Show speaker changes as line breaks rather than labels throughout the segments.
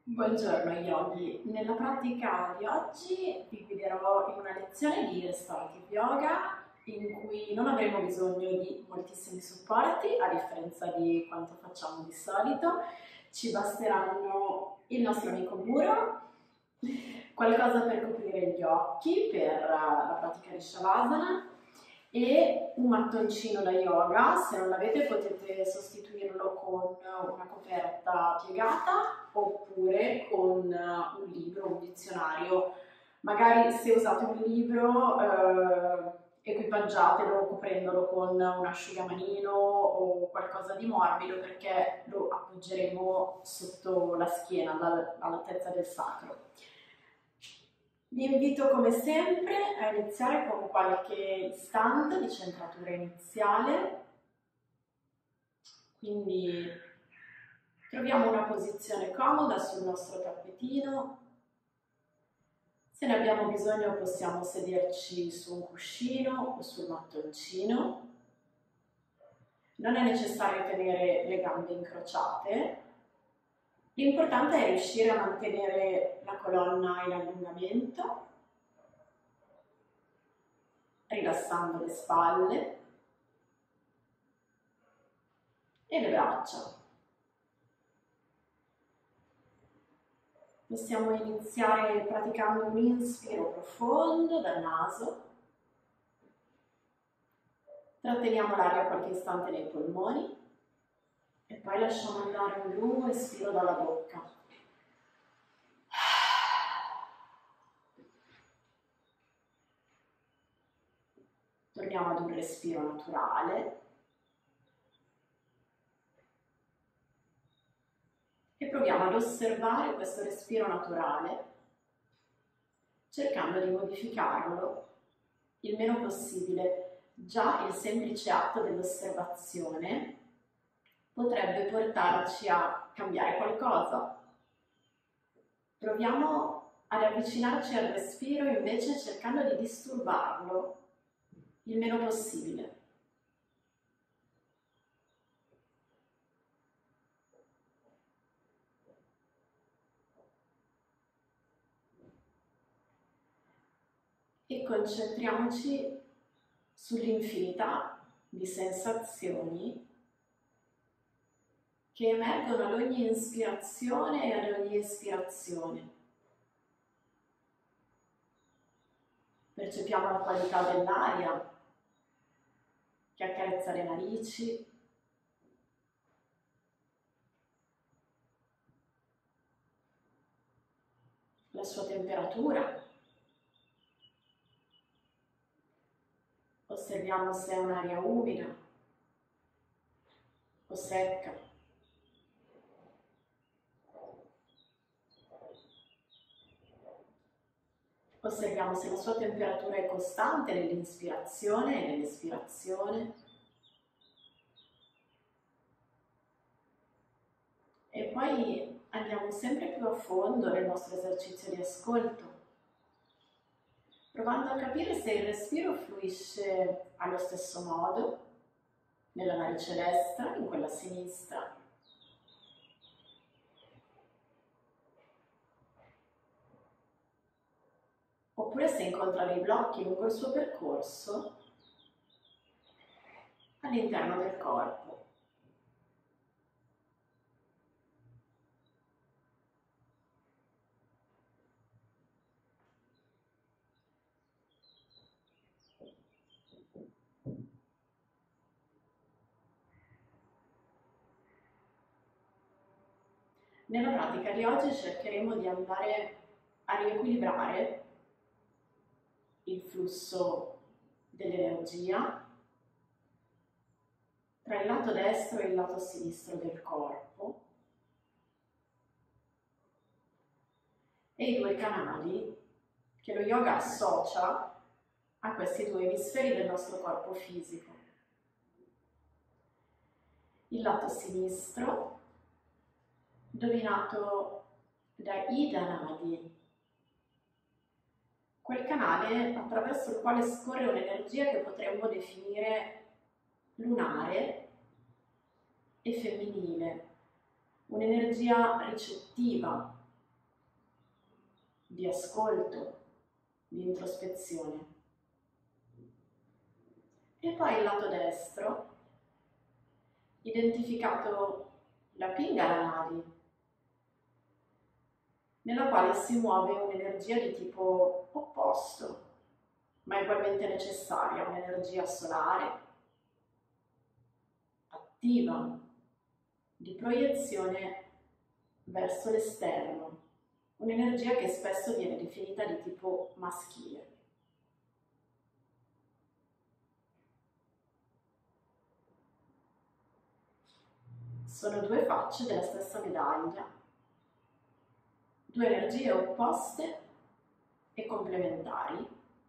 Buongiorno yogi, nella pratica di oggi vi guiderò in una lezione di Restorative Yoga in cui non avremo bisogno di moltissimi supporti, a differenza di quanto facciamo di solito. Ci basteranno il nostro amico muro, qualcosa per coprire gli occhi per la pratica di Shavasana e un mattoncino da yoga. Se non l'avete potete sostituirlo con una coperta piegata oppure con un libro, un dizionario. Magari se usate un libro equipaggiatelo coprendolo con un asciugamanino o qualcosa di morbido, perché lo appoggeremo sotto la schiena all'altezza del sacro. Vi invito come sempre a iniziare con qualche istante di centratura iniziale, quindi troviamo una posizione comoda sul nostro tappetino. Se ne abbiamo bisogno possiamo sederci su un cuscino o sul mattoncino. Non è necessario tenere le gambe incrociate. L'importante è riuscire a mantenere la colonna in allungamento, rilassando le spalle e le braccia. Possiamo iniziare praticando un inspiro profondo dal naso. Tratteniamo l'aria qualche istante nei polmoni e poi lasciamo andare un lungo espiro dalla bocca. Torniamo ad un respiro naturale e proviamo ad osservare questo respiro naturale cercando di modificarlo il meno possibile. Già il semplice atto dell'osservazione potrebbe portarci a cambiare qualcosa. Proviamo ad avvicinarci al respiro invece cercando di disturbarlo il meno possibile. E concentriamoci sull'infinità di sensazioni che emergono ad ogni ispirazione e ad ogni espirazione. Percepiamo la qualità dell'aria che accarezza le narici, la sua temperatura. Osserviamo se è un'aria umida o secca. Osserviamo se la sua temperatura è costante nell'inspirazione e nell'espirazione. E poi andiamo sempre più a fondo nel nostro esercizio di ascolto, provando a capire se il respiro fluisce allo stesso modo nella narice destra, in quella sinistra. Oppure se incontra dei blocchi lungo il suo percorso all'interno del corpo. Nella pratica di oggi cercheremo di andare a riequilibrare il flusso dell'energia tra il lato destro e il lato sinistro del corpo e i due canali che lo yoga associa a questi due emisferi del nostro corpo fisico. Il lato sinistro, dominato da Ida Nadi, quel canale attraverso il quale scorre un'energia che potremmo definire lunare e femminile, un'energia ricettiva, di ascolto, di introspezione. E poi il lato destro, identificato la Pingala Nadi, nella quale si muove un'energia di tipo opposto, ma ugualmente necessaria, un'energia solare, attiva, di proiezione verso l'esterno, un'energia che spesso viene definita di tipo maschile. Sono due facce della stessa medaglia, due energie opposte e complementari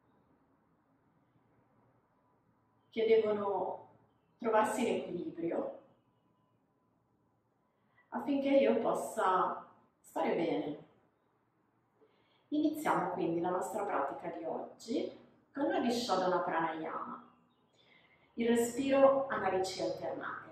che devono trovarsi in equilibrio affinché io possa stare bene. Iniziamo quindi la nostra pratica di oggi con la Vishodhana Pranayama, il respiro a narici alternate.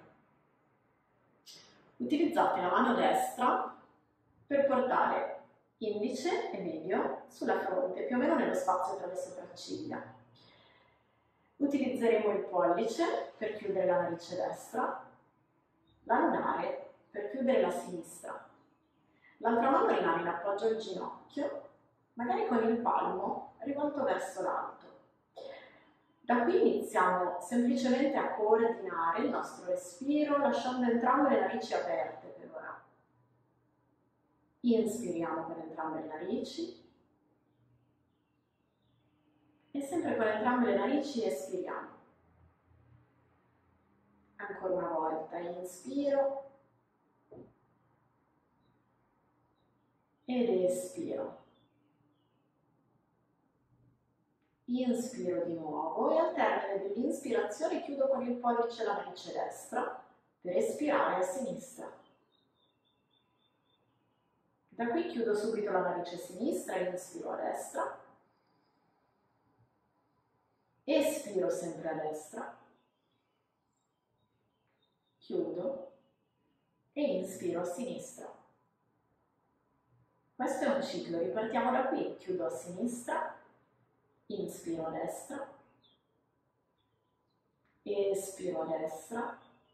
Utilizzate la mano destra per portare indice e medio sulla fronte, più o meno nello spazio tra le sopracciglia. Utilizzeremo il pollice per chiudere la narice destra, l'anulare per chiudere la sinistra. L'altra mano rimane in appoggio al ginocchio, magari con il palmo rivolto verso l'alto. Da qui iniziamo semplicemente a coordinare il nostro respiro, lasciando entrambe le narici aperte per ora. Inspiriamo con entrambe le narici e sempre con entrambe le narici espiriamo. Ancora una volta, inspiro ed espiro. Inspiro di nuovo e al termine dell'inspirazione chiudo con il pollice la narice destra per espirare a sinistra. Da qui chiudo subito la narice sinistra e inspiro a destra. Espiro sempre a destra. Chiudo e inspiro a sinistra. Questo è un ciclo, ripartiamo da qui. Chiudo a sinistra, inspiro a destra, espiro a destra,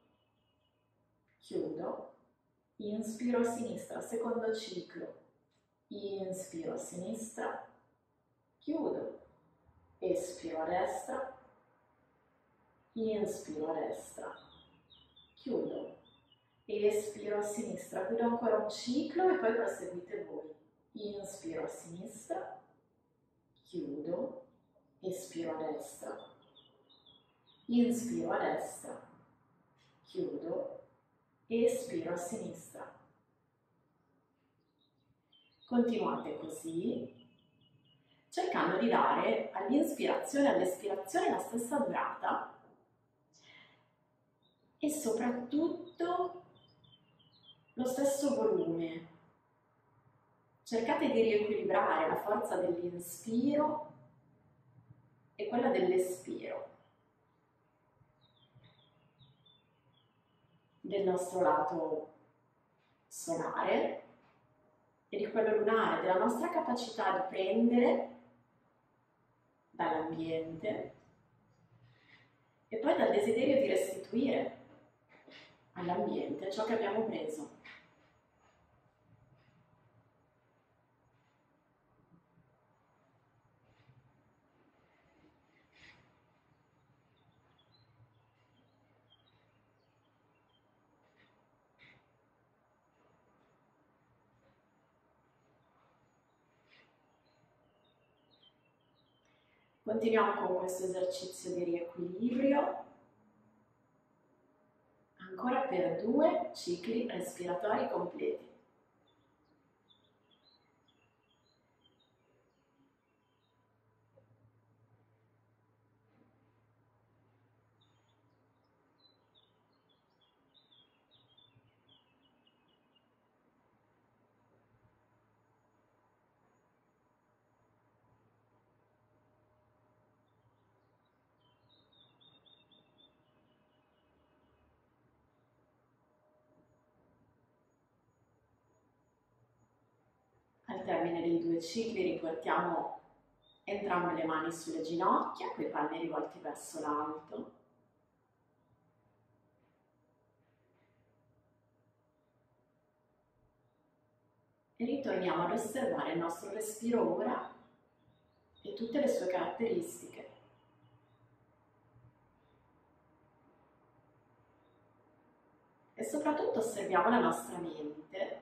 chiudo, inspiro a sinistra, secondo ciclo, inspiro a sinistra, chiudo, espiro a destra, inspiro a destra, chiudo, espiro a sinistra, guido ancora un ciclo e poi proseguite voi. Inspiro a sinistra, chiudo, espiro a destra, inspiro a destra, chiudo, espiro a sinistra. Continuate così, cercando di dare all'inspirazione e all'espirazione la stessa durata e soprattutto lo stesso volume. Cercate di riequilibrare la forza dell'inspiro e quella dell'espiro del nostro lato solare e di quello lunare, della nostra capacità di prendere dall'ambiente e poi dal desiderio di restituire all'ambiente ciò che abbiamo preso. Continuiamo con questo esercizio di riequilibrio, ancora per 2 cicli respiratori completi. termine dei 2 cicli riportiamo entrambe le mani sulle ginocchia, con i palmi rivolti verso l'alto. E ritorniamo ad osservare il nostro respiro ora e tutte le sue caratteristiche. E soprattutto osserviamo la nostra mente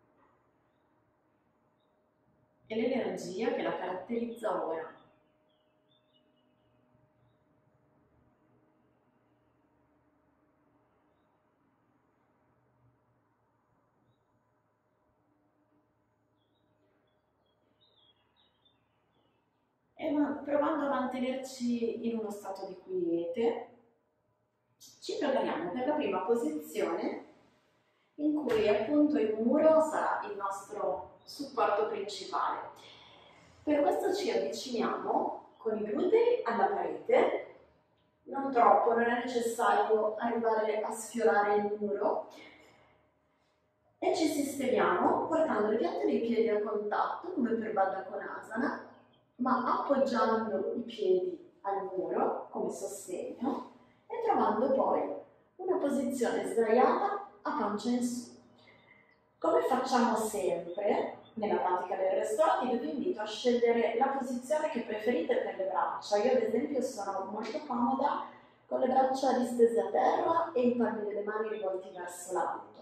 e l'energia che la caratterizza ora. E provando a mantenerci in uno stato di quiete, ci prepariamo per la prima posizione in cui appunto il muro sarà il nostro supporto principale. Per questo ci avviciniamo con i glutei alla parete, non troppo, non è necessario arrivare a sfiorare il muro, e ci sistemiamo portando le piante dei piedi a contatto come per Baddha Konasana, ma appoggiando i piedi al muro come sostegno e trovando poi una posizione sdraiata a pancia in su. Come facciamo sempre nella pratica del restorative, vi invito a scegliere la posizione che preferite per le braccia. Io ad esempio sono molto comoda con le braccia distese a terra e i palmi delle mani rivolti verso l'alto.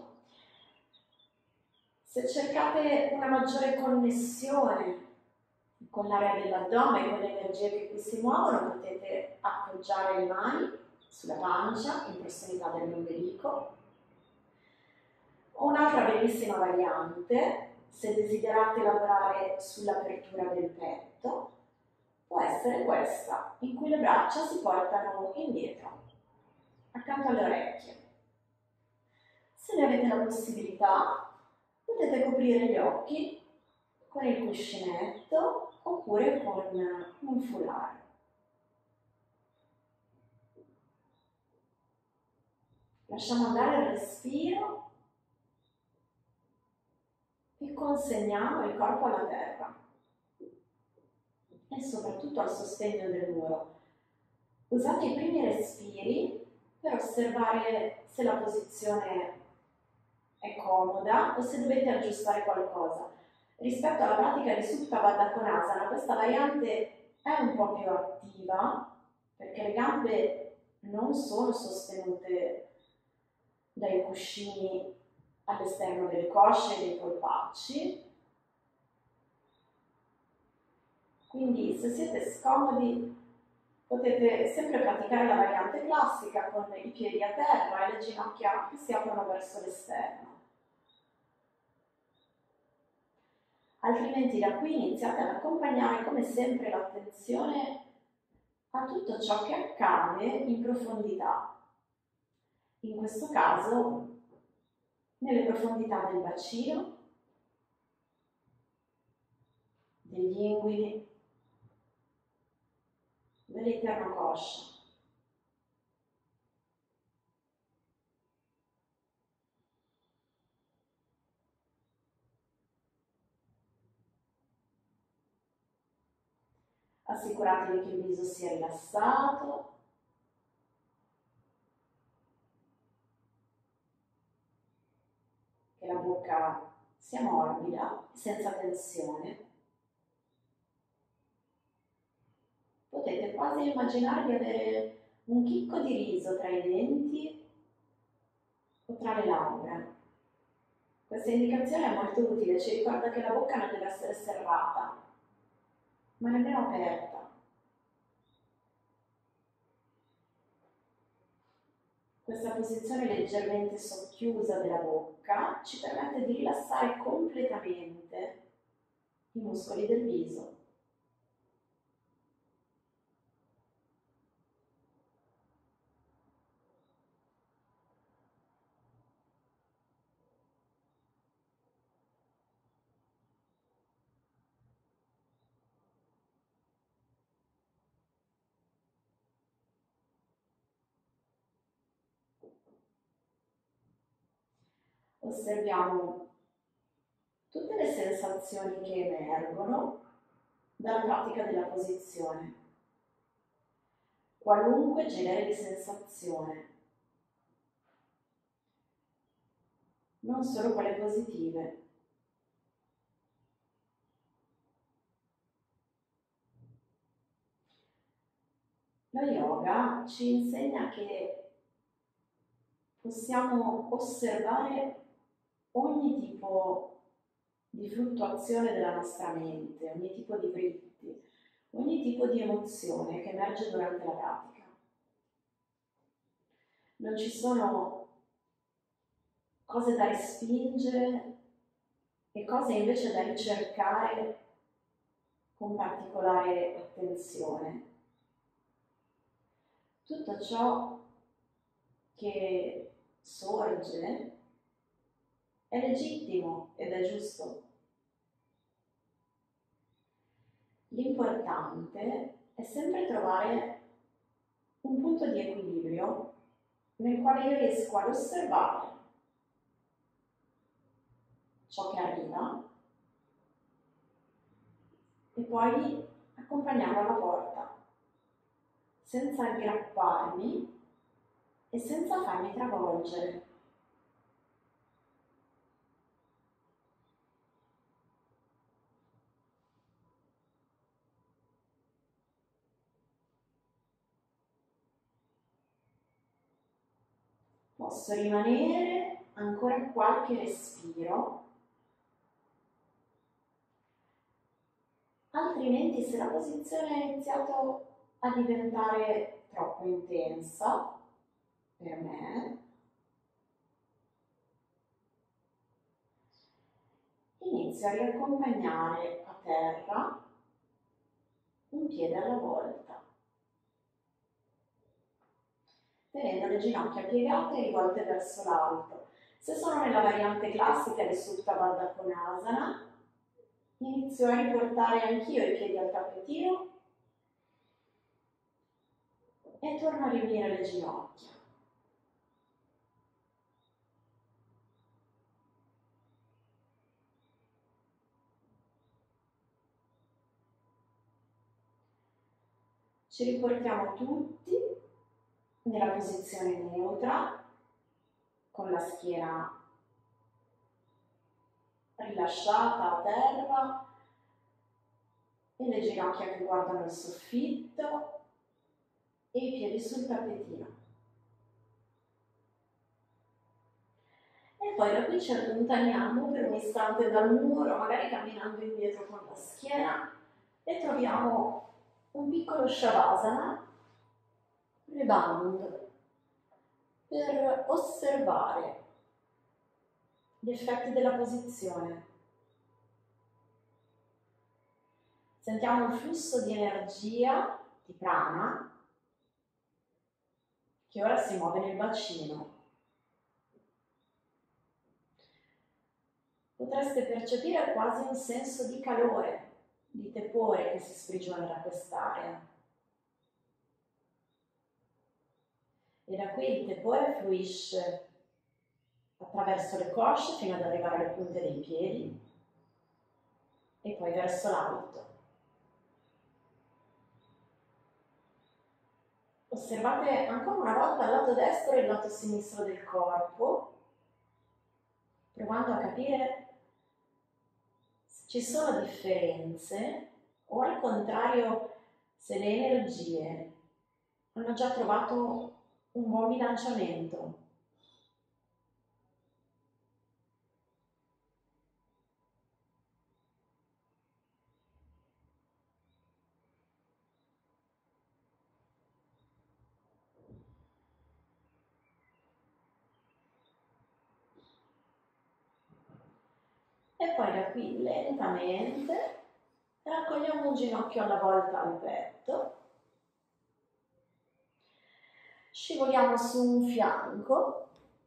Se cercate una maggiore connessione con l'area dell'addome e con le energie che qui si muovono, potete appoggiare le mani sulla pancia in prossimità dell'ombelico. O un'altra bellissima variante, se desiderate lavorare sull'apertura del petto, può essere questa, in cui le braccia si portano indietro, accanto alle orecchie. Se ne avete la possibilità, potete coprire gli occhi con il cuscinetto oppure con un foulard. Lasciamo andare il respiro e consegniamo il corpo alla terra e soprattutto al sostegno del muro. Usate i primi respiri per osservare se la posizione è comoda o se dovete aggiustare qualcosa. Rispetto alla pratica di Supta Baddha Konasana, questa variante è un po' più attiva perché le gambe non sono sostenute dai cuscini all'esterno delle cosce e dei polpacci. Quindi se siete scomodi potete sempre praticare la variante classica con i piedi a terra e le ginocchia che si aprono verso l'esterno. Altrimenti da qui iniziate ad accompagnare come sempre l'attenzione a tutto ciò che accade in profondità. In questo caso nelle profondità del bacino, degli inguini, dell'interno coscia. Assicuratevi che il viso sia rilassato, che la bocca sia morbida, senza tensione. Potete quasi immaginare di avere un chicco di riso tra i denti o tra le labbra. Questa indicazione è molto utile, ci ricorda che la bocca non deve essere serrata, ma nemmeno aperta. Questa posizione leggermente socchiusa della bocca ci permette di rilassare completamente i muscoli del viso. Osserviamo tutte le sensazioni che emergono dalla pratica della posizione. Qualunque genere di sensazione, non solo quelle positive. Lo yoga ci insegna che possiamo osservare ogni tipo di fluttuazione della nostra mente, ogni tipo di dritti, ogni tipo di emozione che emerge durante la pratica. Non ci sono cose da respingere e cose invece da ricercare con particolare attenzione. Tutto ciò che sorge è legittimo ed è giusto. L'importante è sempre trovare un punto di equilibrio nel quale io riesco ad osservare ciò che arriva e poi accompagnarlo alla porta, senza aggrapparmi e senza farmi travolgere. Posso rimanere ancora qualche respiro, altrimenti se la posizione ha iniziato a diventare troppo intensa per me, inizio a riaccompagnare a terra un piede alla volta, tenendo le ginocchia piegate e rivolte verso l'alto. Se sono nella variante classica di Supta Baddha Konasana, inizio a riportare anch'io i piedi al tappetino e torno a riunire le ginocchia. Ci riportiamo tutti nella posizione neutra, con la schiena rilasciata a terra e le ginocchia che guardano il soffitto e i piedi sul tappetino. E poi da qui ci allontaniamo per un istante dal muro, magari camminando indietro con la schiena, e troviamo un piccolo Shavasana, rebound, per osservare gli effetti della posizione. Sentiamo il flusso di energia, di prana, che ora si muove nel bacino. Potreste percepire quasi un senso di calore, di tepore che si sprigiona da quest'area. E da qui il tepore fluisce attraverso le cosce fino ad arrivare alle punte dei piedi e poi verso l'alto. Osservate ancora una volta il lato destro e il lato sinistro del corpo, provando a capire se ci sono differenze o al contrario se le energie hanno già trovato un buon bilanciamento. E poi da qui lentamente raccogliamo un ginocchio alla volta al petto, scivoliamo su un fianco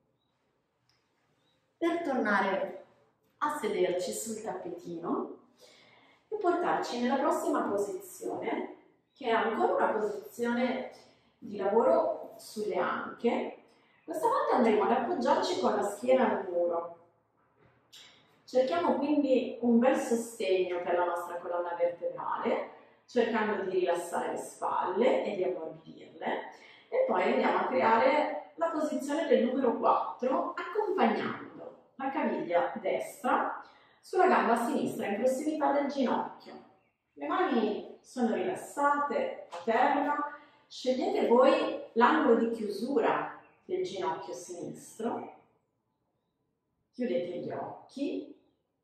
per tornare a sederci sul tappetino e portarci nella prossima posizione, che è ancora una posizione di lavoro sulle anche. Questa volta andremo ad appoggiarci con la schiena al muro. Cerchiamo quindi un bel sostegno per la nostra colonna vertebrale, cercando di rilassare le spalle e di ammorbidirle, e poi andiamo a creare la posizione del numero 4, accompagnando la caviglia destra sulla gamba sinistra in prossimità del ginocchio. Le mani sono rilassate a terra, scegliete voi l'angolo di chiusura del ginocchio sinistro, chiudete gli occhi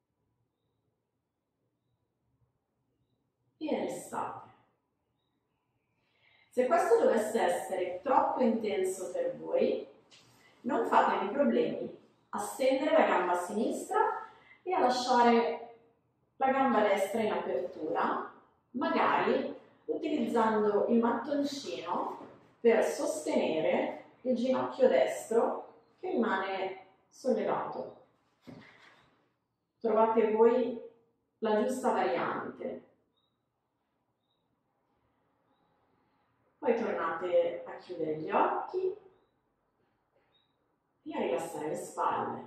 e restate. Se questo dovesse essere troppo intenso per voi, non fatevi problemi a stendere la gamba sinistra e a lasciare la gamba destra in apertura, magari utilizzando il mattoncino per sostenere il ginocchio destro che rimane sollevato. Trovate voi la giusta variante. Poi tornate a chiudere gli occhi e a rilassare le spalle.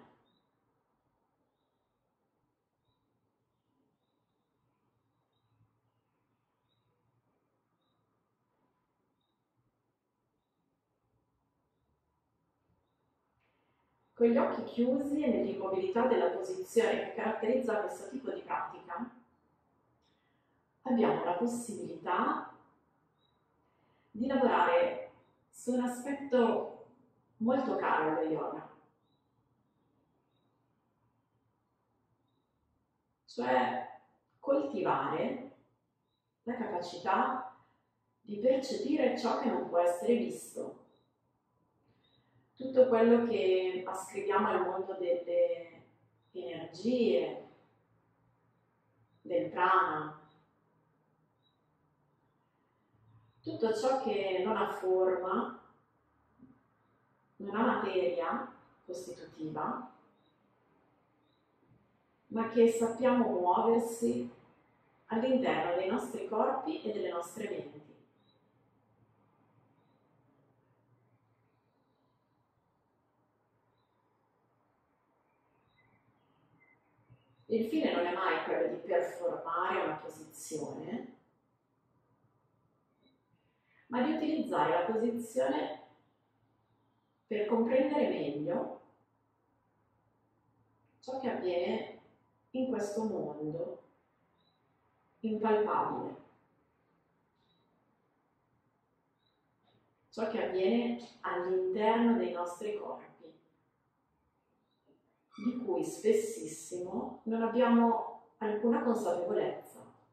Con gli occhi chiusi e nell'immobilità della posizione che caratterizza questo tipo di pratica, abbiamo la possibilità di lavorare su un aspetto molto caro allo yoga, cioè coltivare la capacità di percepire ciò che non può essere visto, tutto quello che ascriviamo al mondo delle energie, del prana, tutto ciò che non ha forma, non ha materia costitutiva, ma che sappiamo muoversi all'interno dei nostri corpi e delle nostre menti. Il fine non è mai quello di performare una posizione, ma di utilizzare la posizione per comprendere meglio ciò che avviene in questo mondo impalpabile, ciò che avviene all'interno dei nostri corpi, di cui spessissimo non abbiamo alcuna consapevolezza.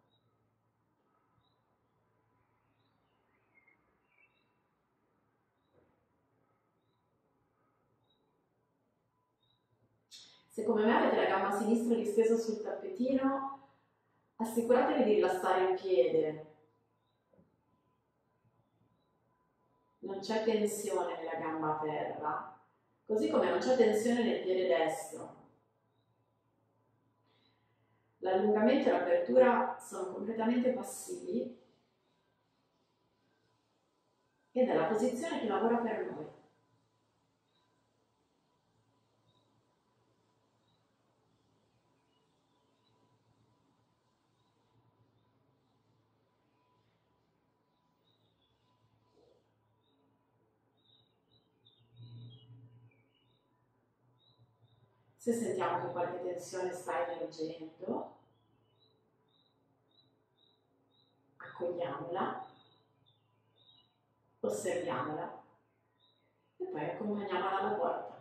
Se come me avete la gamba sinistra distesa sul tappetino, assicuratevi di rilassare il piede. Non c'è tensione nella gamba a terra, così come non c'è tensione nel piede destro. L'allungamento e l'apertura sono completamente passivi ed è la posizione che lavora per noi. Se sentiamo che qualche tensione sta emergendo, accogliamola, osserviamola e poi accompagniamola alla porta.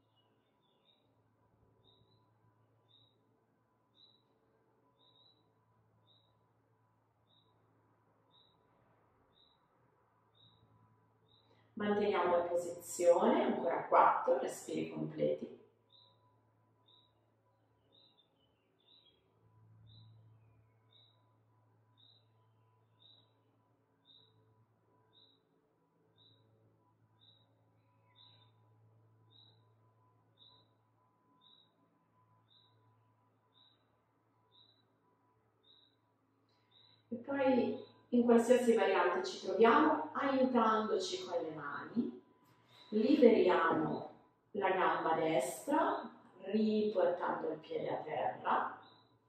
Manteniamo la posizione, ancora 4 respiri completi. E poi in qualsiasi variante ci troviamo, aiutandoci con le mani, liberiamo la gamba destra, riportando il piede a terra.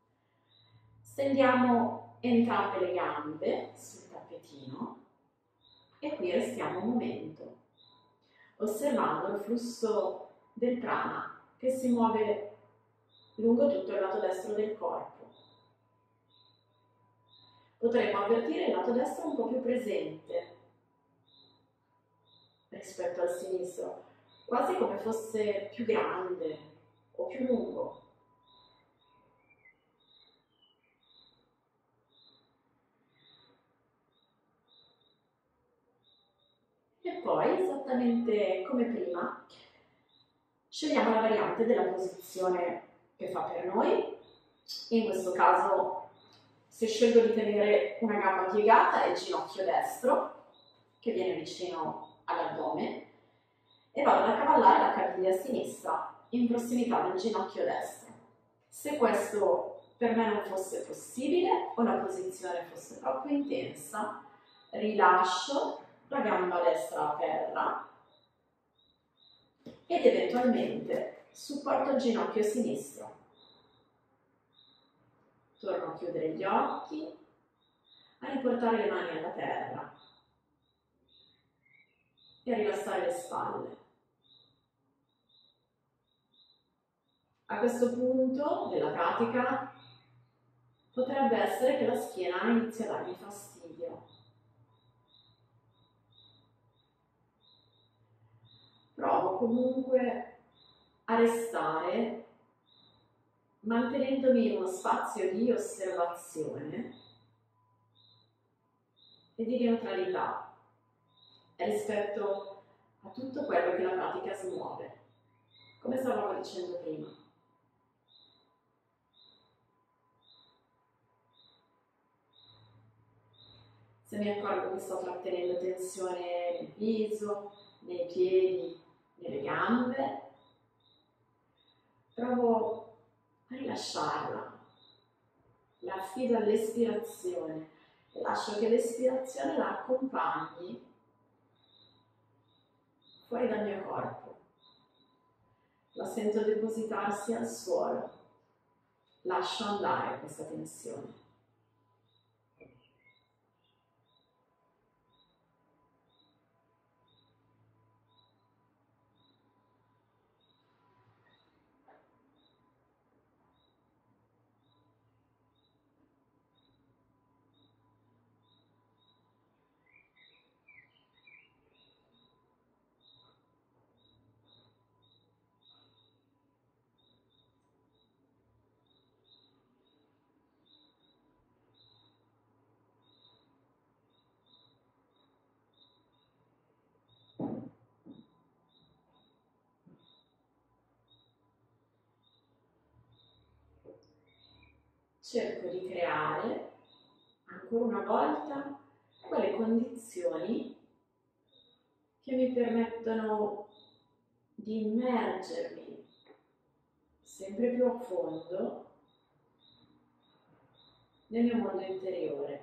Stendiamo entrambe le gambe sul tappetino e qui restiamo un momento, osservando il flusso del prana che si muove lungo tutto il lato destro del corpo. Potremmo avvertire il lato destro un po' più presente rispetto al sinistro, quasi come fosse più grande o più lungo. E poi, esattamente come prima, scegliamo la variante della posizione che fa per noi. In questo caso, se scelgo di tenere una gamba piegata, è il ginocchio destro, che viene vicino all'addome, e vado ad accavallare la caviglia sinistra in prossimità del ginocchio destro. Se questo per me non fosse possibile o la posizione fosse troppo intensa, rilascio la gamba destra a terra ed eventualmente supporto il ginocchio sinistro. Torno a chiudere gli occhi, a riportare le mani alla terra e a rilassare le spalle. A questo punto della pratica potrebbe essere che la schiena inizi a darmi fastidio. Provo comunque a restare mantenendomi in uno spazio di osservazione e di neutralità rispetto a tutto quello che la pratica smuove, come stavamo dicendo prima. Se mi accorgo che sto trattenendo tensione nel viso, nei piedi, nelle gambe, provo a rilasciarla, la affido all'espirazione e lascio che l'espirazione la accompagni fuori dal mio corpo. La sento depositarsi al suolo, lascio andare questa tensione. Cerco di creare, ancora una volta, quelle condizioni che mi permettono di immergermi sempre più a fondo nel mio mondo interiore.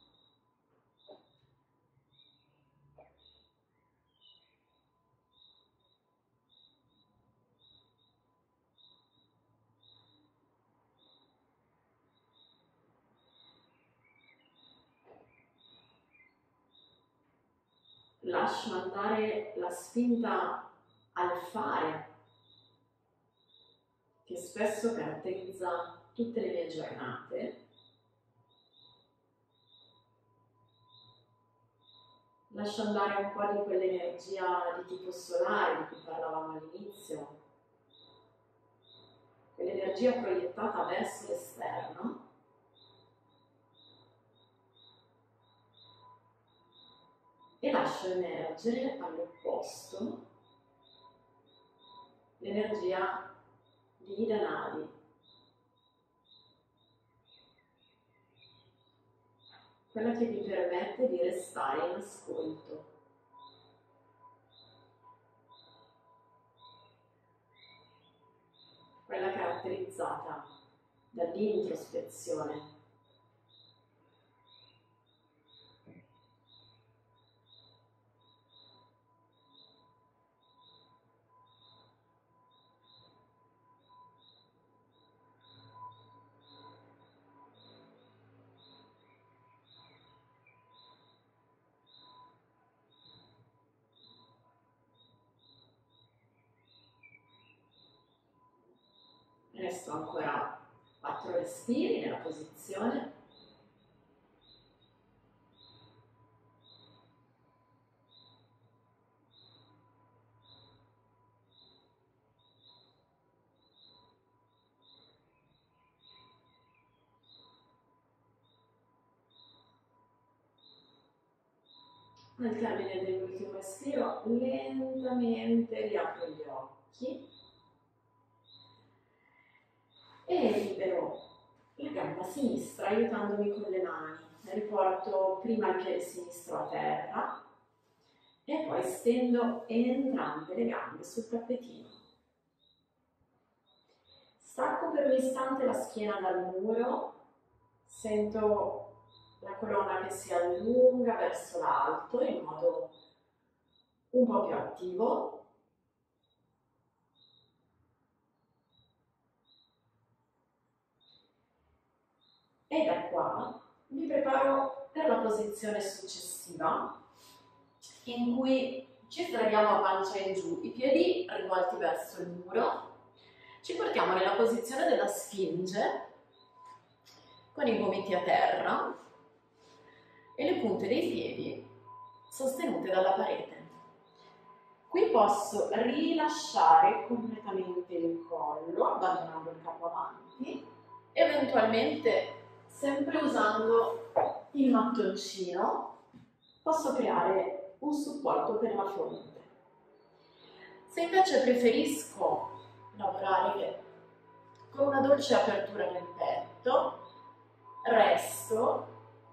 Lascio andare la spinta al fare, che spesso caratterizza tutte le mie giornate. Lascio andare un po' di quell'energia di tipo solare di cui parlavamo all'inizio, quell'energia proiettata verso l'esterno, e lascio emergere all'opposto l'energia di Ida Nadi, quella che mi permette di restare in ascolto. Quella caratterizzata dall'introspezione. Resto ancora 4 respiri nella posizione. Al termine dell'ultimo respiro, lentamente riapro gli occhi e libero la gamba sinistra aiutandomi con le mani. Riporto prima il piede sinistro a terra e poi stendo entrambe le gambe sul tappetino. Stacco per un istante la schiena dal muro, sento la colonna che si allunga verso l'alto in modo un po' più attivo. E da qua mi preparo per la posizione successiva, in cui ci sdraiamo a pancia in giù, i piedi rivolti verso il muro. Ci portiamo nella posizione della sfinge, con i gomiti a terra e le punte dei piedi sostenute dalla parete. Qui posso rilasciare completamente il collo, abbandonando il capo avanti, eventualmente sempre usando il mattoncino, posso creare un supporto per la fronte. Se invece preferisco lavorare con una dolce apertura del petto, resto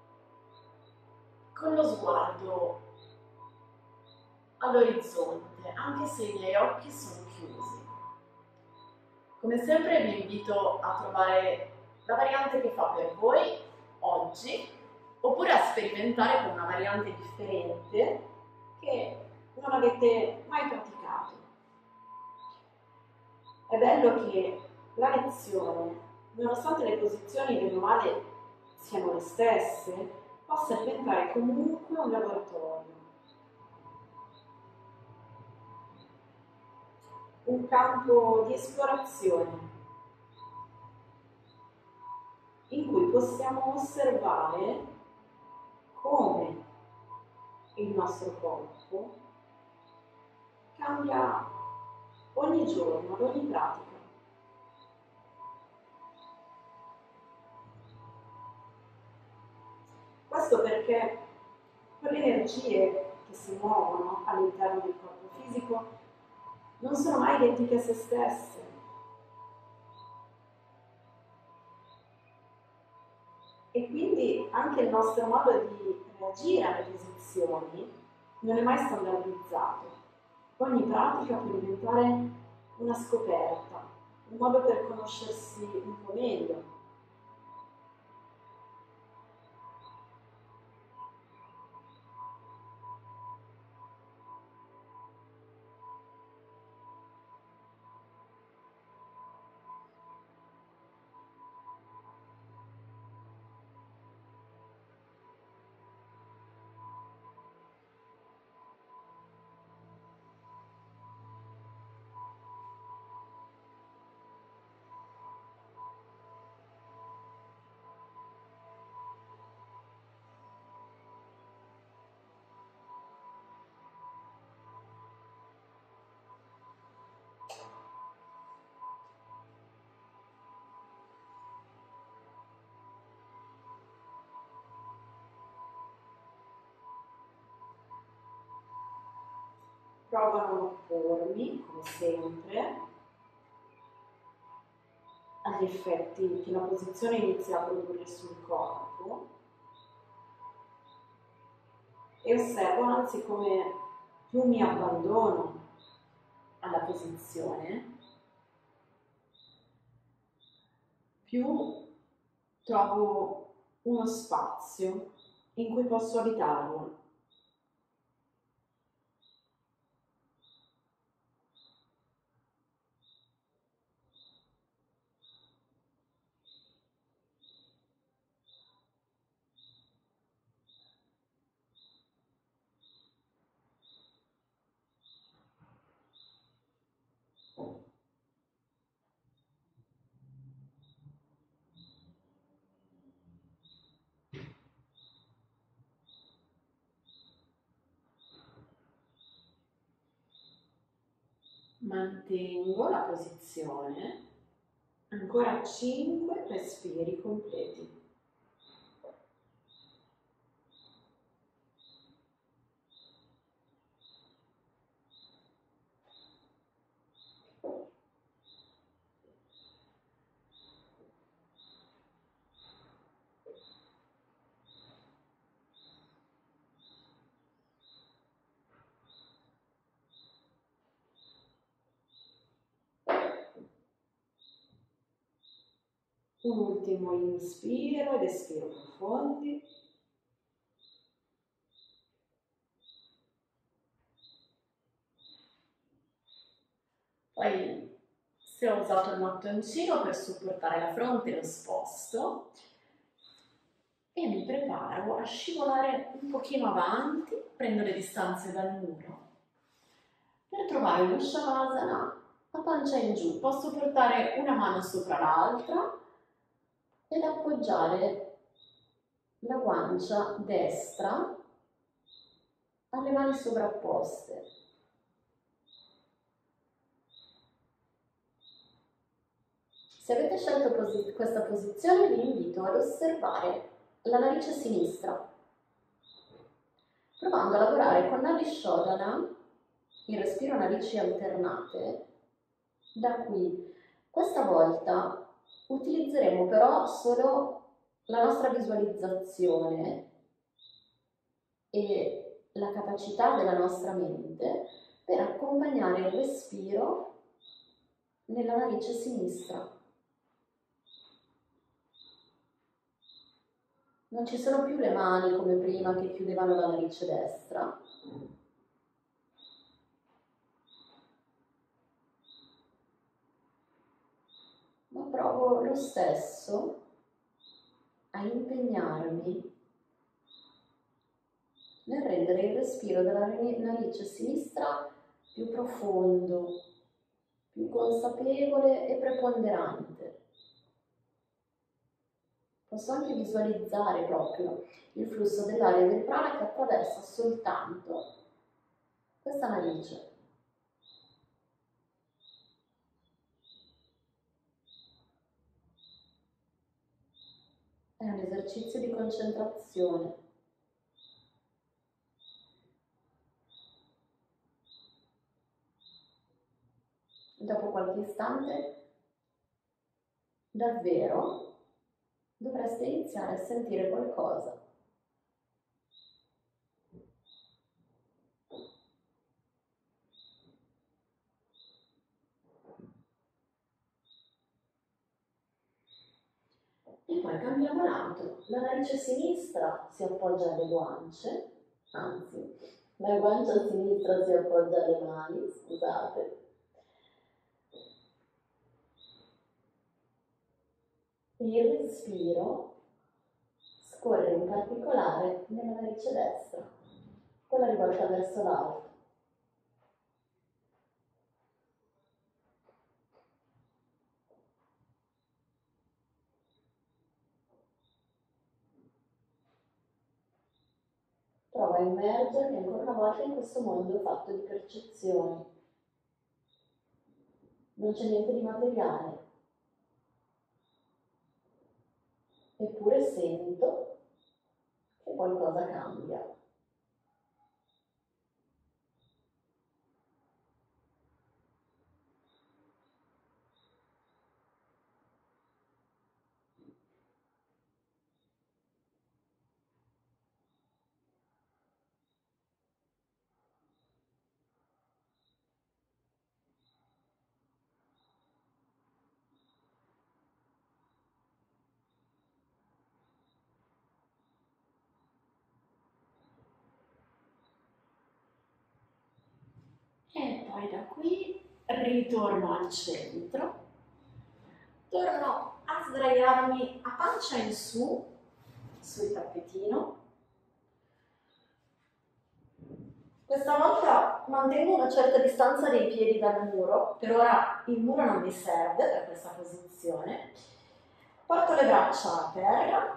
con lo sguardo all'orizzonte, anche se i miei occhi sono chiusi. Come sempre vi invito a trovare la variante che fa per voi oggi, oppure a sperimentare con una variante differente che non avete mai praticato. È bello che la lezione, nonostante le posizioni bene o male siano le stesse, possa diventare comunque un laboratorio, un campo di esplorazione in cui possiamo osservare come il nostro corpo cambia ogni giorno, ad ogni pratica. Questo perché quelle energie che si muovono all'interno del corpo fisico non sono mai identiche a se stesse. E quindi anche il nostro modo di reagire alle posizioni non è mai standardizzato. Ogni pratica può diventare una scoperta, un modo per conoscersi un po' meglio. Provo a non oppormi, come sempre, agli effetti che la posizione inizia a produrre sul corpo e osservo anzi come più mi abbandono alla posizione, più trovo uno spazio in cui posso abitarlo. Mantengo la posizione, ancora 5 respiri completi. Un ultimo inspiro ed espiro profondi. Poi, se ho usato il mattoncino per supportare la fronte, lo sposto e mi preparo a scivolare un pochino avanti, prendo le distanze dal muro, per trovare uno Shavasana a pancia in giù. Posso portare una mano sopra l'altra ed appoggiare la guancia destra alle mani sovrapposte. Se avete scelto questa posizione, vi invito ad osservare la narice sinistra, provando a lavorare con Nadi Shodhana, il respiro a narici alternate, da qui. Questa volta utilizzeremo però solo la nostra visualizzazione e la capacità della nostra mente per accompagnare il respiro nella narice sinistra. Non ci sono più le mani come prima che chiudevano la narice destra. Ma provo lo stesso a impegnarmi nel rendere il respiro della narice sinistra più profondo, più consapevole e preponderante. Posso anche visualizzare proprio il flusso dell'aria e del prana che attraversa soltanto questa narice. È un esercizio di concentrazione. Dopo qualche istante, davvero, dovreste iniziare a sentire qualcosa. E poi cambiamo lato. La narice sinistra si appoggia alle guance, anzi, la guancia sinistra si appoggia alle mani, scusate. Il respiro scorre in particolare nella narice destra, quella rivolta verso l'alto. Prova a immergermi ancora una volta in questo mondo fatto di percezioni. Non c'è niente di materiale. Eppure sento che qualcosa cambia. E poi da qui ritorno al centro, torno a sdraiarmi a pancia in su, sul tappetino. Questa volta mantengo una certa distanza dei piedi dal muro, per ora il muro non mi serve per questa posizione. Porto le braccia a terra,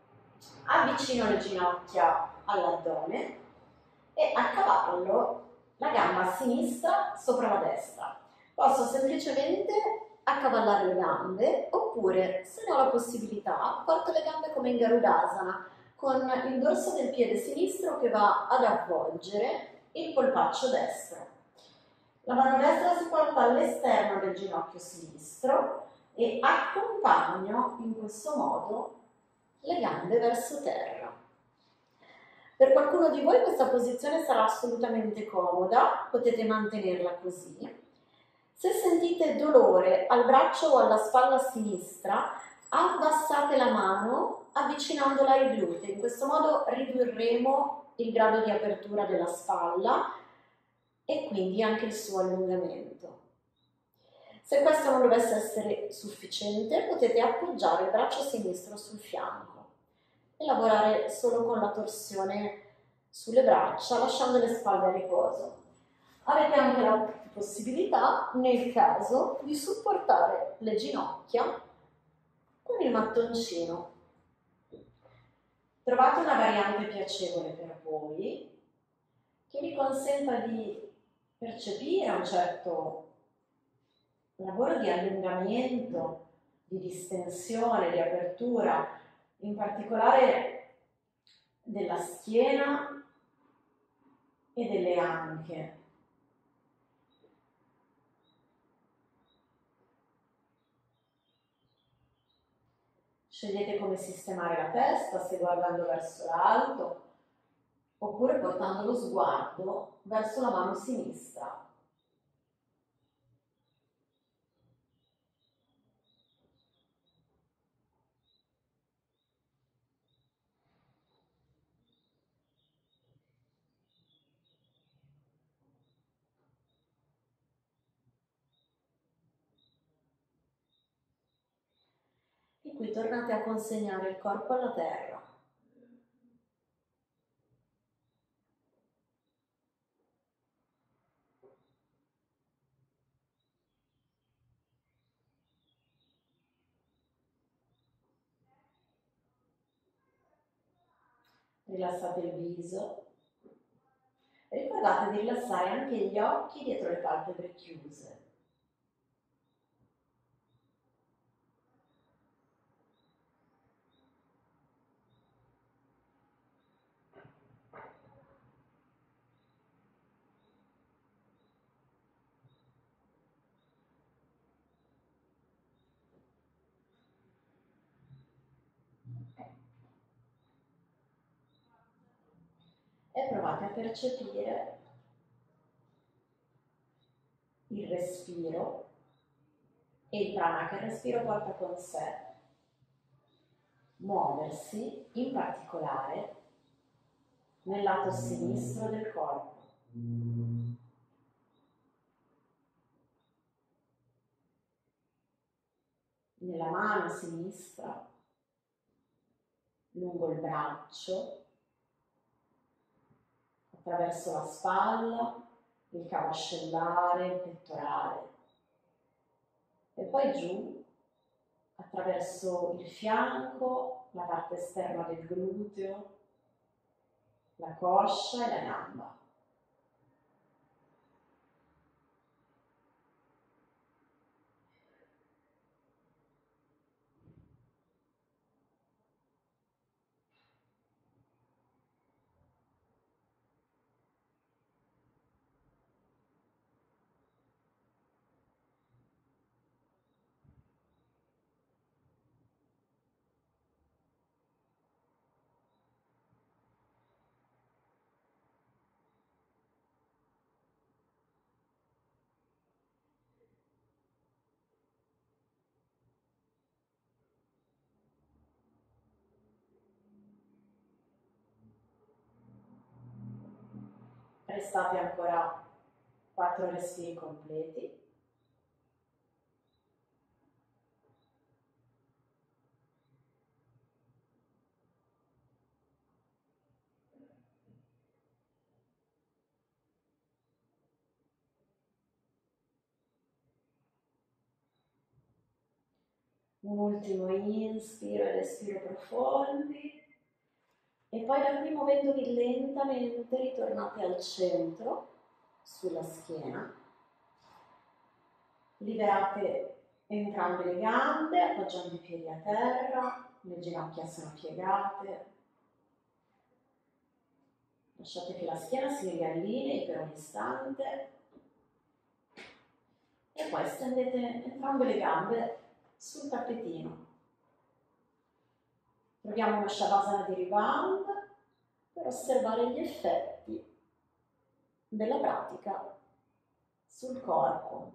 avvicino le ginocchia all'addome e a cavallo
la gamba sinistra sopra la destra. Posso semplicemente accavallare le gambe, oppure, se ne ho la possibilità, porto le gambe come in Garudasana, con il dorso del piede sinistro che va ad avvolgere il polpaccio destro. La mano destra si porta all'esterno del ginocchio sinistro e accompagno in questo modo le gambe verso terra. Per qualcuno di voi questa posizione sarà assolutamente comoda, potete mantenerla così. Se sentite dolore al braccio o alla spalla sinistra, abbassate la mano avvicinandola ai glutei. In questo modo ridurremo il grado di apertura della spalla e quindi anche il suo allungamento. Se questo non dovesse essere sufficiente, potete appoggiare il braccio sinistro sul fianco e lavorare solo con la torsione sulle braccia, lasciando le spalle a riposo. Avete anche la possibilità, nel caso, di supportare le ginocchia con il mattoncino. Trovate una variante piacevole per voi, che vi consenta di percepire un certo lavoro di allungamento, di distensione, di apertura, in particolare della schiena e delle anche. Scegliete come sistemare la testa, se guardando verso l'alto oppure portando lo sguardo verso la mano sinistra. E qui tornate a consegnare il corpo alla terra. Rilassate il viso. Ricordate di rilassare anche gli occhi dietro le palpebre chiuse. E provate a percepire il respiro e il prana che il respiro porta con sé, muoversi in particolare nel lato sinistro del corpo. Nella mano sinistra, lungo il braccio, attraverso la spalla, il cavo ascellare, il pettorale, e poi giù attraverso il fianco, la parte esterna del gluteo, la coscia e la gamba. Restate ancora 4 respiri completi. Un ultimo inspiro ed espiro profondi. E poi da qui muovendovi lentamente ritornate al centro sulla schiena. Liberate entrambe le gambe, appoggiando i piedi a terra, le ginocchia sono piegate. Lasciate che la schiena si riallinei per un istante e poi stendete entrambe le gambe sul tappetino. Proviamo uno Shavasana di rebound per osservare gli effetti della pratica sul corpo.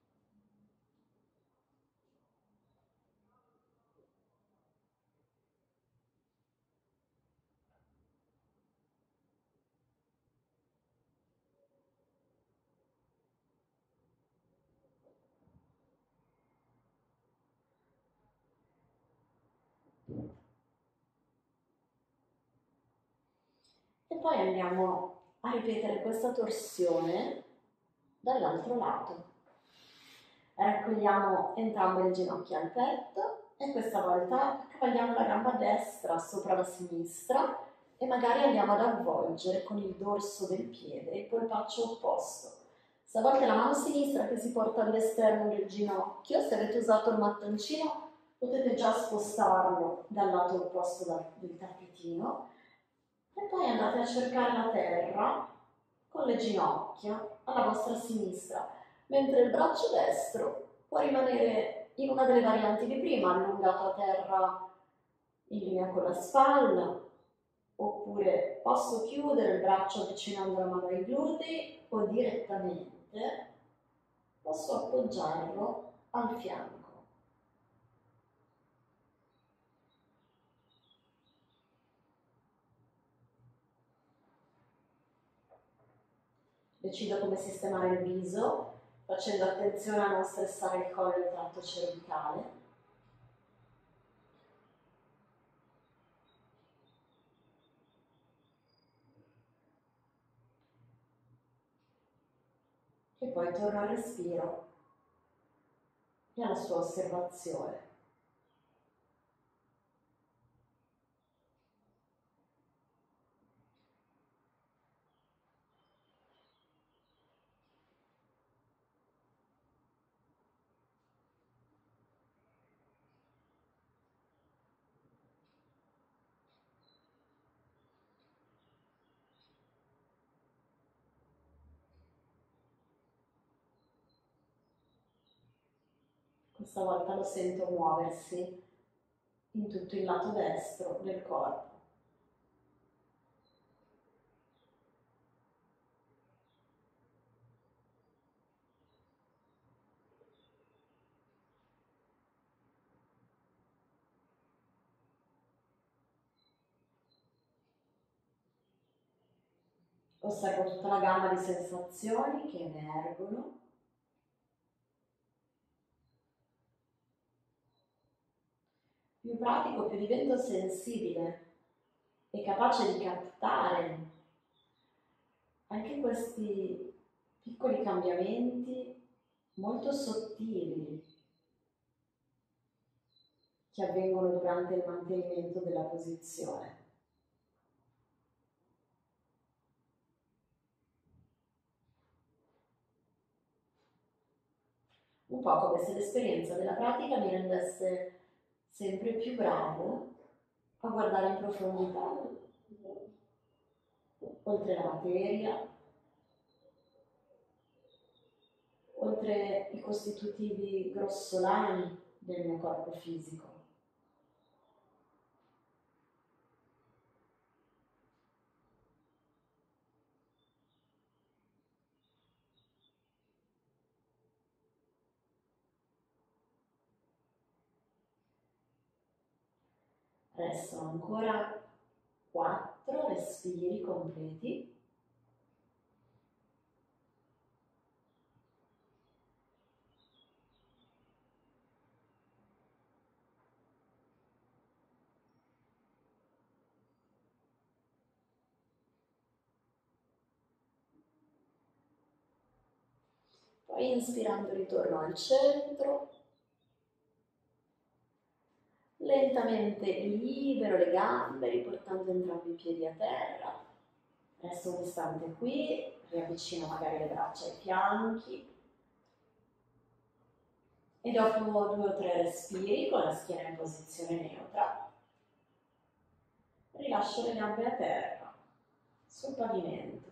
E poi andiamo a ripetere questa torsione dall'altro lato. Raccogliamo entrambe le ginocchia al petto e questa volta accavalliamo la gamba destra sopra la sinistra e magari andiamo ad avvolgere con il dorso del piede il polpaccio opposto. Stavolta è la mano sinistra che si porta all'esterno del ginocchio. Se avete usato il mattoncino potete già spostarlo dal lato opposto del tappetino. E poi andate a cercare la terra con le ginocchia alla vostra sinistra, mentre il braccio destro può rimanere in una delle varianti di prima, allungato a terra in linea con la spalla, oppure posso chiudere il braccio avvicinando la mano ai glutei o direttamente posso appoggiarlo al fianco. Decido come sistemare il viso, facendo attenzione a non stressare il collo e il tratto cervicale. E poi torno al respiro e alla sua osservazione. Questa volta lo sento muoversi in tutto il lato destro del corpo. Osservo tutta la gamma di sensazioni che emergono. Più pratico, più divento sensibile e capace di captare anche questi piccoli cambiamenti molto sottili che avvengono durante il mantenimento della posizione. Un po' come se l'esperienza della pratica mi rendesse sempre più bravo a guardare in profondità, oltre la materia, oltre i costitutivi grossolani del mio corpo fisico. Restano ancora 4 respiri completi. Poi inspirando ritorno al centro. Lentamente libero le gambe, riportando entrambi i piedi a terra. Resto un istante qui.
riavvicina magari le braccia ai fianchi e dopo 2 o 3 respiri con la schiena in posizione neutra rilascio le gambe a terra, sul pavimento.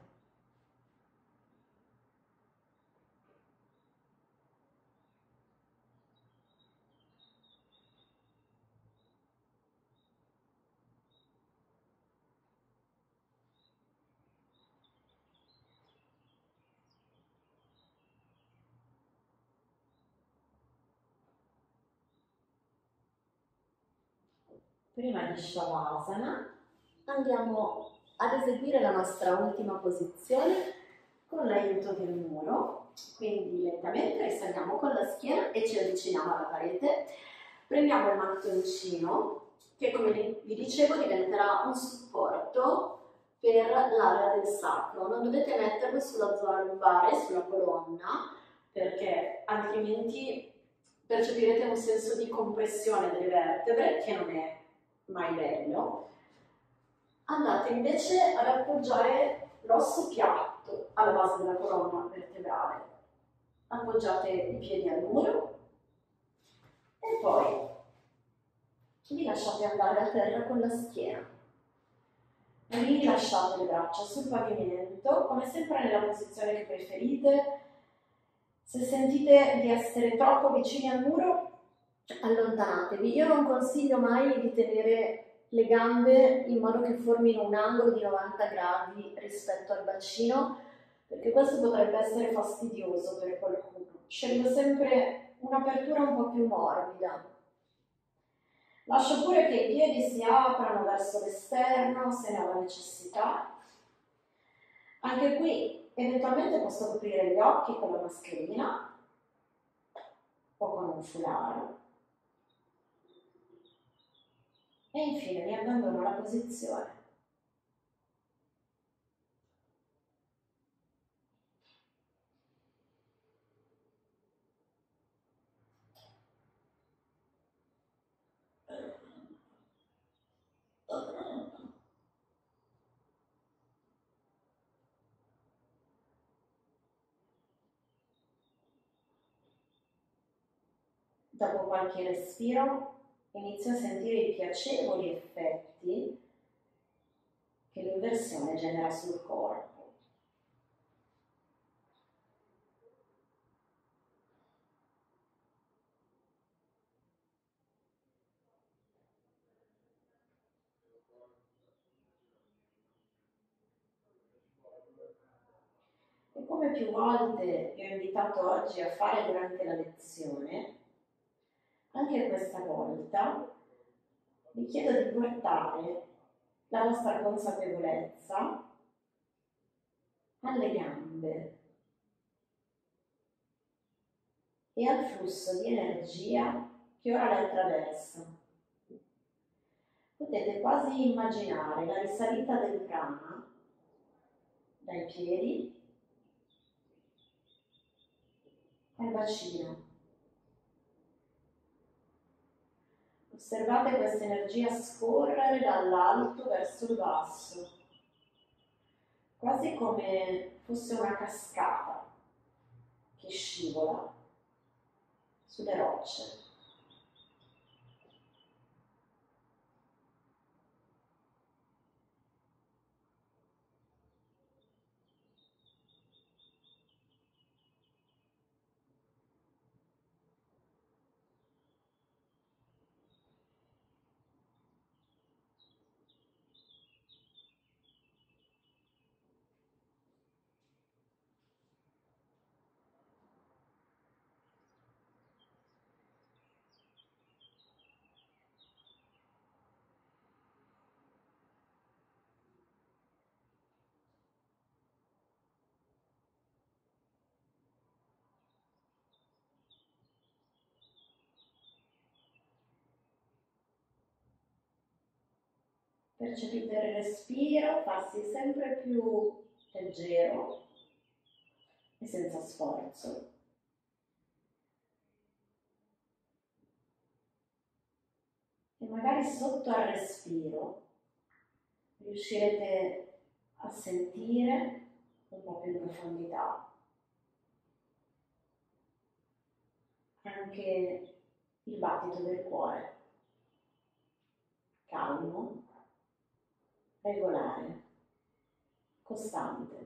Prima di Shavasana andiamo ad eseguire la nostra ultima posizione con l'aiuto del muro, quindi lentamente risaliamo con la schiena e ci avviciniamo alla parete. Prendiamo il mattoncino che, come vi dicevo, diventerà un supporto per l'area del sacro. Non dovete metterlo sulla zona lombare, sulla colonna, perché altrimenti percepirete un senso di compressione delle vertebre che non è mai bello. Andate invece ad appoggiare l'osso piatto alla base della colonna vertebrale. Appoggiate i piedi al muro e poi vi lasciate andare a terra con la schiena. Rilasciate le braccia sul pavimento, come sempre nella posizione che preferite. Se sentite di essere troppo vicini al muro, allontanatevi. Io non consiglio mai di tenere le gambe in modo che formino un angolo di 90 gradi rispetto al bacino, perché questo potrebbe essere fastidioso per qualcuno. Scelgo sempre un'apertura un po' più morbida. Lascio pure che i piedi si aprano verso l'esterno se ne ho la necessità. Anche qui eventualmente posso coprire gli occhi con la mascherina o con un foulard. E infine mi abbandono alla posizione. Dopo qualche respiro inizio a sentire i piacevoli effetti che l'inversione genera sul corpo. E come più volte vi ho invitato oggi a fare durante la lezione, anche questa volta vi chiedo di portare la vostra consapevolezza alle gambe e al flusso di energia che ora le attraversa. Potete quasi immaginare la risalita del prana dai piedi al bacino. Osservate questa energia scorrere dall'alto verso il basso, quasi come fosse una cascata che scivola sulle rocce. Percepite il respiro farsi sempre più leggero e senza sforzo. E magari sotto al respiro riuscirete a sentire un po' più in profondità. Anche il battito del cuore, calmo, regolare, costante.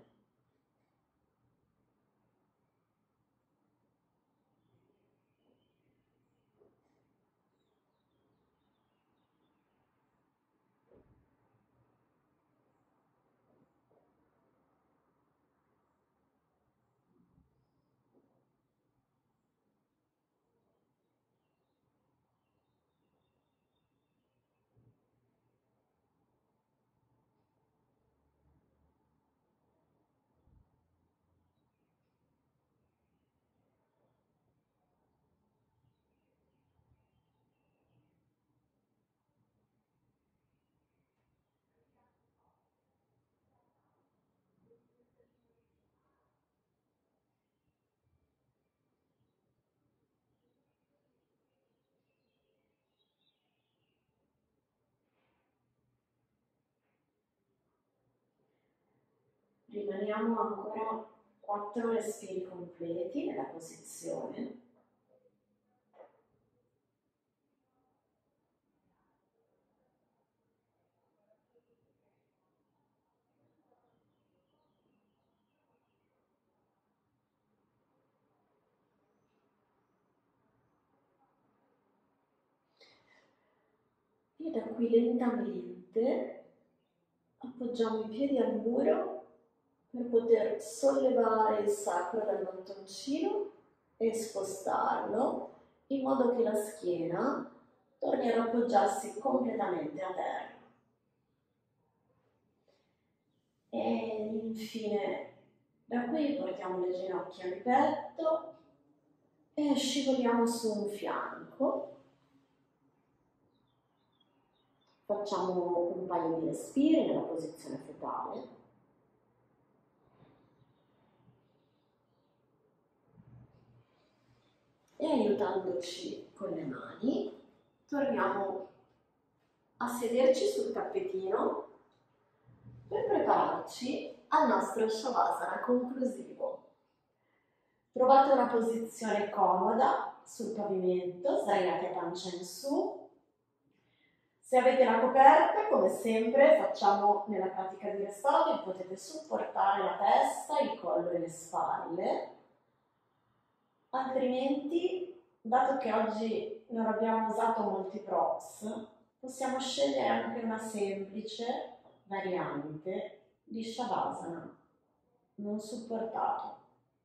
Rimaniamo ancora 4 respiri completi nella posizione. E da qui lentamente appoggiamo i piedi al muro per poter sollevare il sacro dal mattoncino e spostarlo in modo che la schiena torni ad appoggiarsi completamente a terra. E infine da qui portiamo le ginocchia al petto e scivoliamo su un fianco. Facciamo un paio di respiri nella posizione fetale. E aiutandoci con le mani, torniamo a sederci sul tappetino per prepararci al nostro Shavasana conclusivo. Trovate una posizione comoda sul pavimento, sdraiate a pancia in su. Se avete la coperta, come sempre facciamo nella pratica di restauro, potete supportare la testa, il collo e le spalle. Altrimenti, dato che oggi non abbiamo usato molti props, possiamo scegliere anche una semplice variante di Shavasana non supportato,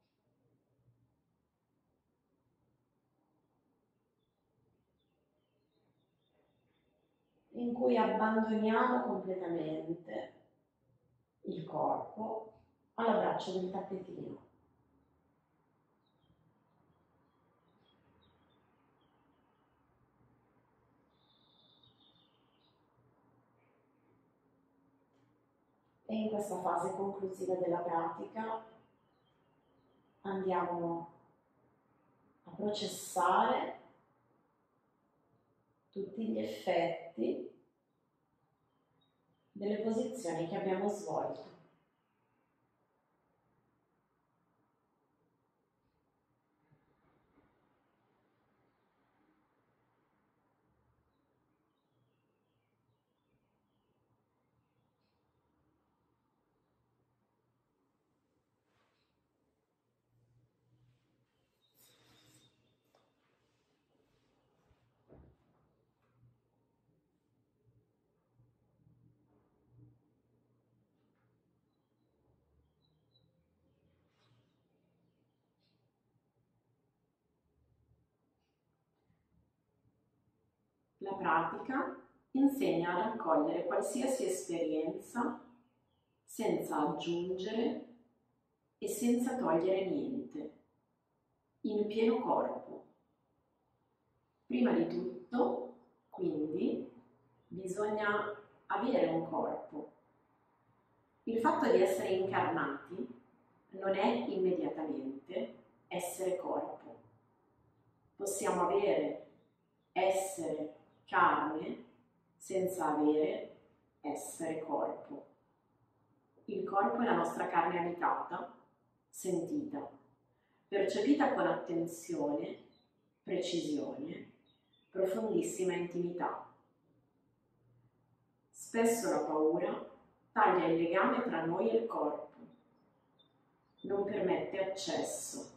in cui abbandoniamo completamente il corpo all'abbraccio del tappetino. E in questa fase conclusiva della pratica andiamo a processare tutti gli effetti delle posizioni che abbiamo svolto. La pratica insegna ad accogliere qualsiasi esperienza senza aggiungere e senza togliere niente, in pieno corpo. Prima di tutto, quindi, bisogna avere un corpo. Il fatto di essere incarnati non è immediatamente essere corpo. Possiamo essere carne senza essere corpo. Il corpo è la nostra carne abitata, sentita, percepita con attenzione, precisione, profondissima intimità. Spesso la paura taglia il legame tra noi e il corpo, non permette accesso.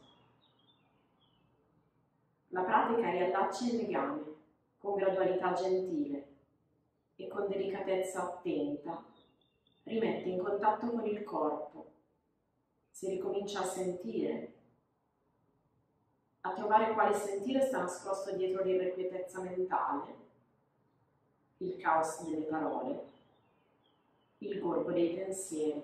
La pratica riallaccia il legame con gradualità gentile e con delicatezza attenta rimette in contatto con il corpo, si ricomincia a sentire, a trovare quale sentire sta nascosto dietro l'irrequietezza mentale, il caos delle parole, il gorgo dei pensieri.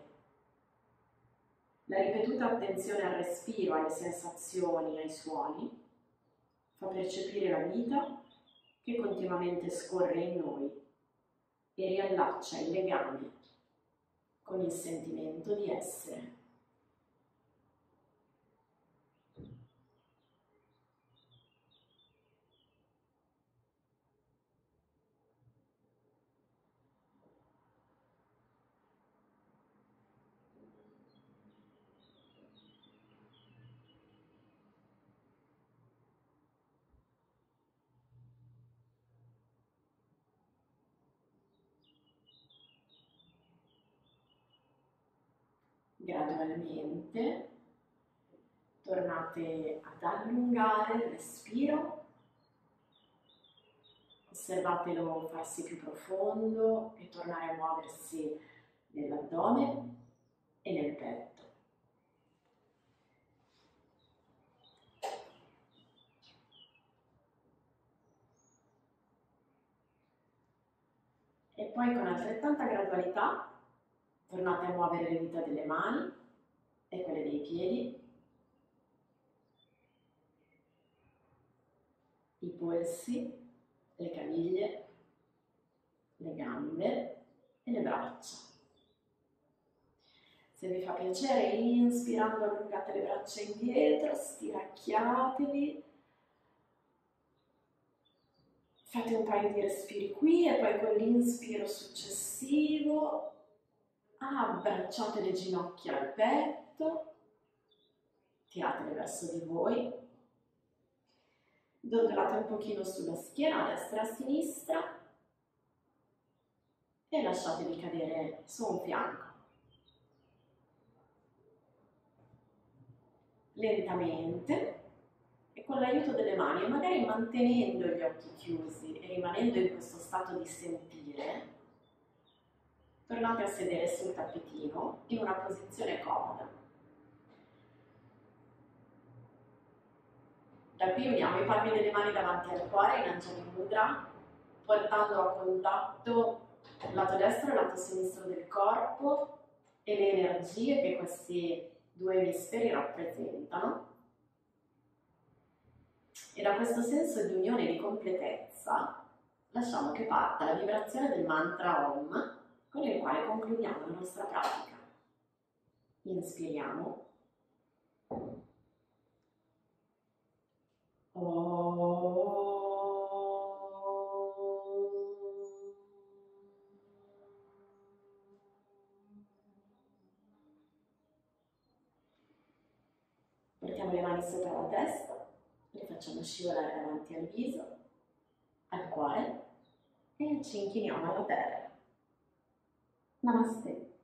La ripetuta attenzione al respiro, alle sensazioni, ai suoni, fa percepire la vita che continuamente scorre in noi e riallaccia il legame con il sentimento di essere. Gradualmente tornate ad allungare il respiro, osservatelo farsi più profondo e tornare a muoversi nell'addome e nel petto. E poi con altrettanta gradualità tornate a muovere le dita delle mani e quelle dei piedi, i polsi, le caviglie, le gambe e le braccia. Se vi fa piacere, inspirando allungate le braccia indietro, stiracchiatevi. Fate un paio di respiri qui e poi con l'inspiro successivo abbracciate le ginocchia al petto, tiratele verso di voi, dondolate un pochino sulla schiena a destra e a sinistra e lasciatevi cadere su un fianco. Lentamente e con l'aiuto delle mani e magari mantenendo gli occhi chiusi e rimanendo in questo stato di sentire, tornate a sedere sul tappetino in una posizione comoda. Da qui uniamo i palmi delle mani davanti al cuore in Anjali Mudra, portando a contatto il lato destro e il lato sinistro del corpo e le energie che questi due emisferi rappresentano. E da questo senso di unione e di completezza lasciamo che parta la vibrazione del mantra Om, con il quale concludiamo la nostra pratica. Inspiriamo. Portiamo le mani sopra la testa, le facciamo scivolare davanti al viso, al cuore e ci inchiniamo alla terra. Namaste.